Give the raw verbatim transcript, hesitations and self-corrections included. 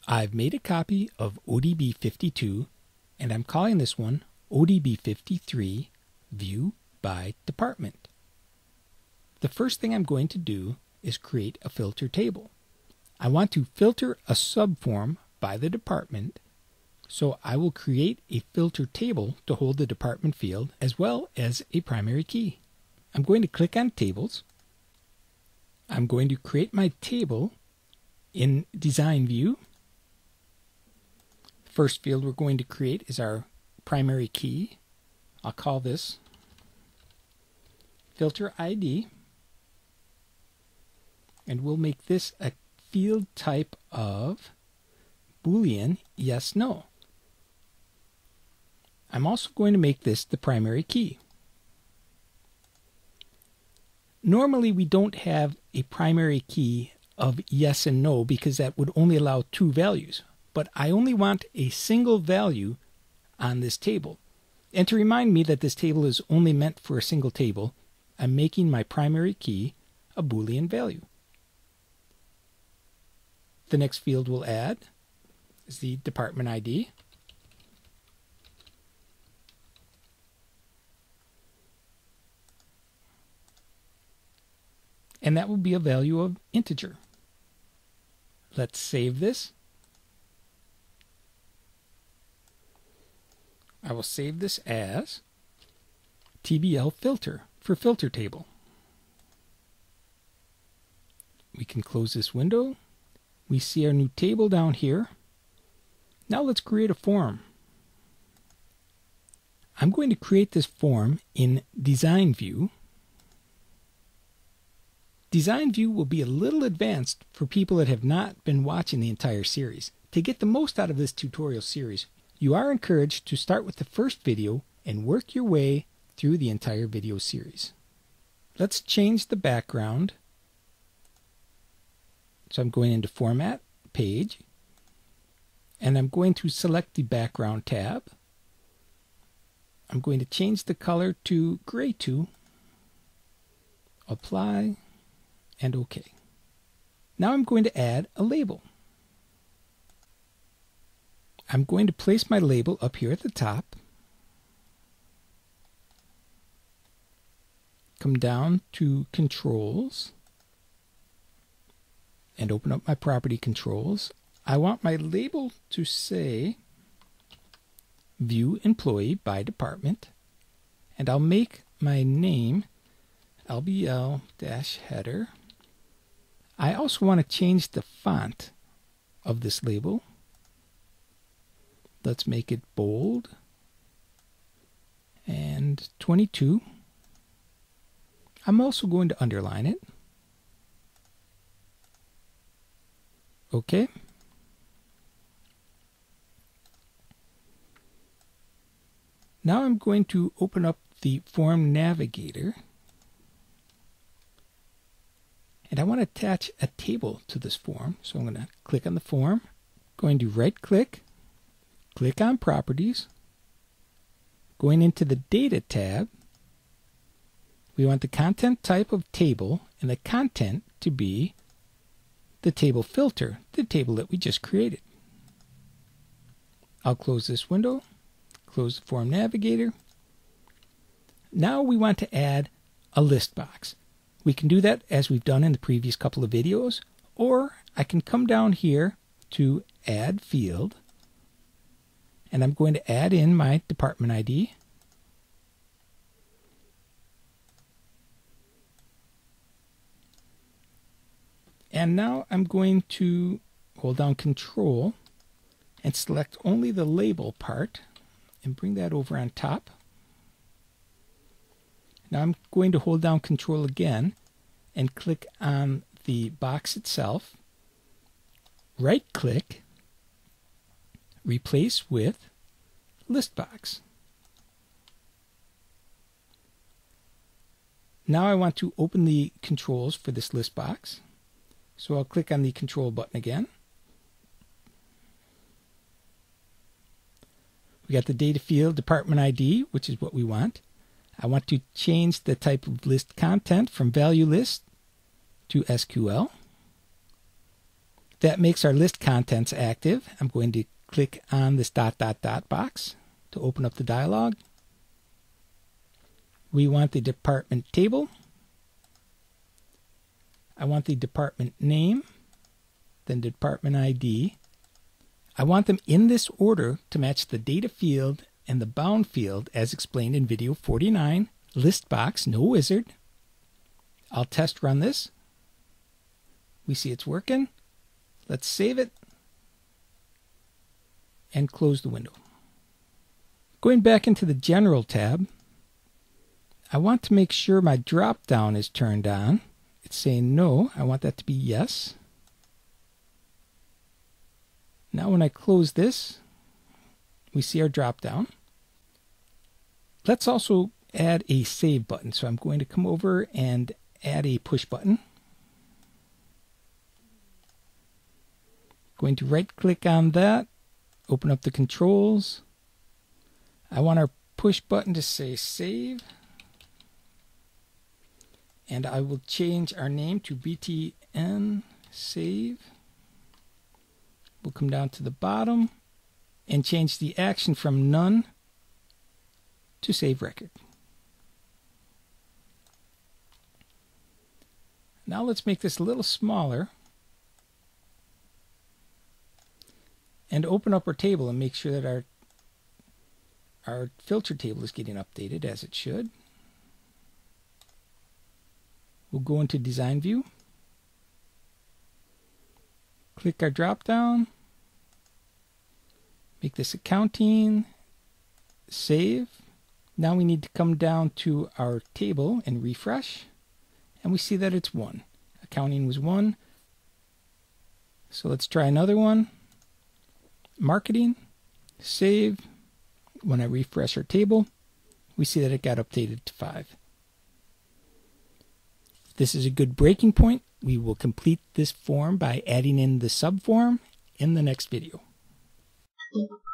I've made a copy of O D B fifty-two, and I'm calling this one O D B fifty-three View by Department. The first thing I'm going to do is create a filter table. I want to filter a subform by the department, so I will create a filter table to hold the department field as well as a primary key. I'm going to click on Tables. I'm going to create my table in Design View. The first field we're going to create is our primary key. I'll call this Filter I D, and we'll make this a field type of Boolean yes, no. I'm also going to make this the primary key. Normally we don't have a primary key of yes and no because that would only allow two values, but I only want a single value on this table. And to remind me that this table is only meant for a single table, I'm making my primary key a Boolean value. The next field we'll add is the department I D. And that will be a value of integer. Let's save this. I will save this as T B L filter for filter table. We can close this window. We see our new table down here. Now let's create a form. I'm going to create this form in Design View. Design View will be a little advanced for people that have not been watching the entire series. To get the most out of this tutorial series, you are encouraged to start with the first video and work your way through the entire video series. Let's change the background. So I'm going into Format, Page, and I'm going to select the Background tab. I'm going to change the color to Gray two, Apply, and OK. Now I'm going to add a label. I'm going to place my label up here at the top. Come down to Controls and open up my property controls. I want my label to say View Employee by Department, and I'll make my name L B L-header. I also want to change the font of this label. Let's make it bold and twenty-two. I'm also going to underline it. Okay. Now I'm going to open up the Form Navigator, and I want to attach a table to this form. So I'm going to click on the form, going to right click, click on Properties, going into the Data tab. We want the content type of table and the content to be the table filter, the table that we just created. I'll close this window, close the Form Navigator. Now we want to add a list box. We can do that as we've done in the previous couple of videos, or I can come down here to Add Field, and I'm going to add in my department I D. And now I'm going to hold down Control and select only the label part and bring that over on top. Now I'm going to hold down Control again and click on the box itself, right click, replace with list box. Now I want to open the controls for this list box. So I'll click on the Control button again. We got the data field, department I D, which is what we want. I want to change the type of list content from value list to S Q L. That makes our list contents active. I'm going to click on this dot dot dot box to open up the dialog. We want the department table. I want the department name, then department I D. I want them in this order to match the data field and the bound field as explained in video forty-nine. List box, no wizard. I'll test run this. We see it's working. Let's save it and close the window. Going back into the General tab, I want to make sure my drop-down is turned on. It's saying no. I want that to be yes. Now when I close this, we see our drop-down. Let's also add a save button. So I'm going to come over and add a push button. Going to right click on that, open up the controls. I want our push button to say save. And I will change our name to B T N save. We'll come down to the bottom and change the action from none to save record. Now let's make this a little smaller and open up our table and make sure that our our filter table is getting updated as it should. We'll go into Design View, click our drop down, make this accounting, save. Now we need to come down to our table and refresh, and we see that it's one. Accounting was one. So let's try another one. Marketing, save. When I refresh our table, we see that it got updated to five. This is a good breaking point. We will complete this form by adding in the subform in the next video.